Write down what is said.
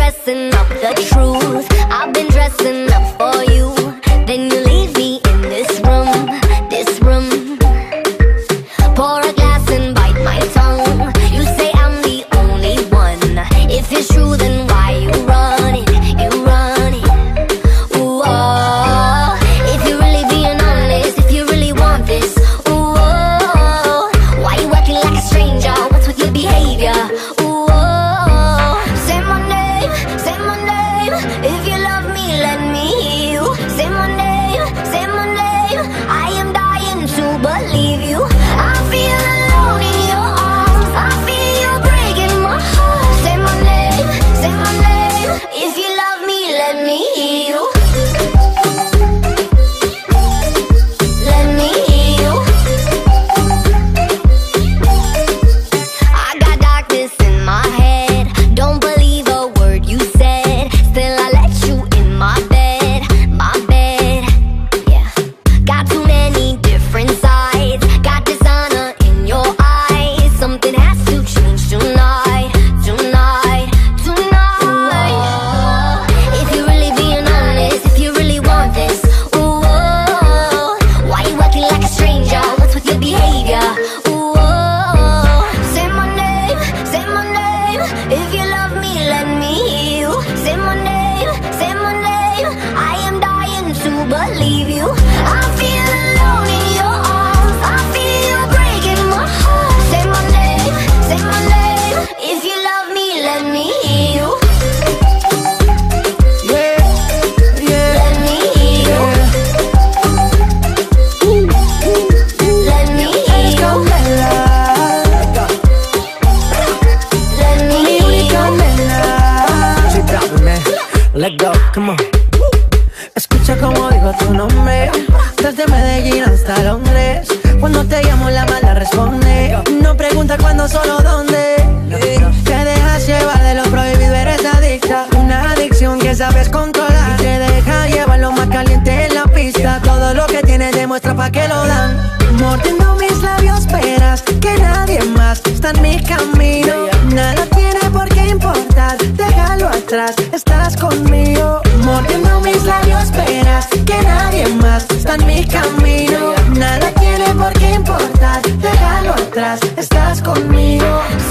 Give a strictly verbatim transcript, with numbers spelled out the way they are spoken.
messing up the truth. I've been dressing up for you, then you leave me in this room, this room. Pour a glass and bite my tongue. You say I'm the only one. If it's true, then why you run it? You run it. Ooh, oh. If you're really being honest, if you really want this, ooh, oh. Why you acting like a stranger? What's with your behavior? Ooh, oh. Say my name, say my name. If you love me, let me hear you. Say my name, say my name. I am dying to believe you. I feel alone in your arms. I feel you breaking my heart. Say my name, say my name. If you love me, let me hear you. Let me hear you. I got darkness in my head. Don't believe a word you said. Still I let you in my bed, my bed. Yeah. Got too many different sides. Got dishonor in your eyes. Something has to change tonight, tonight, tonight. If you're really being honest, if you really want this, ooh, oh. Why you acting like a stranger? What's with your behavior? Ooh, oh. Say my name, say my name. If you love me, let me hear you. Say my name, say my name. I am dying to believe you. I feel alone in your arms. I feel you breaking my heart. Say my name, say my name. If you love me, let me hear you. Yeah, yeah, Let me hear you. Let me hear let's go, you. Bella. Let me Mi hear única you. nena. She dropping, man. Let's go, come on. Escucha como digo tu nombre, desde Medellín hasta Londres. Cuando te llamo la mala responde. No pregunta cuándo, solo dónde. Te dejas llevar de lo prohibido, eres adicta. Una adicción que sabes controlar. Y te deja llevar lo más caliente en la pista. Todo lo que tienes demuestra pa' que lo dan. Mordiendo mis labios, esperas que nadie más está en mi camino. Nada tiene por qué importar, déjalo atrás, estás conmigo. Mordiendo mis labios, esperas que nadie más está en mi camino. Nada tiene por qué importar, déjalo atrás, estás conmigo.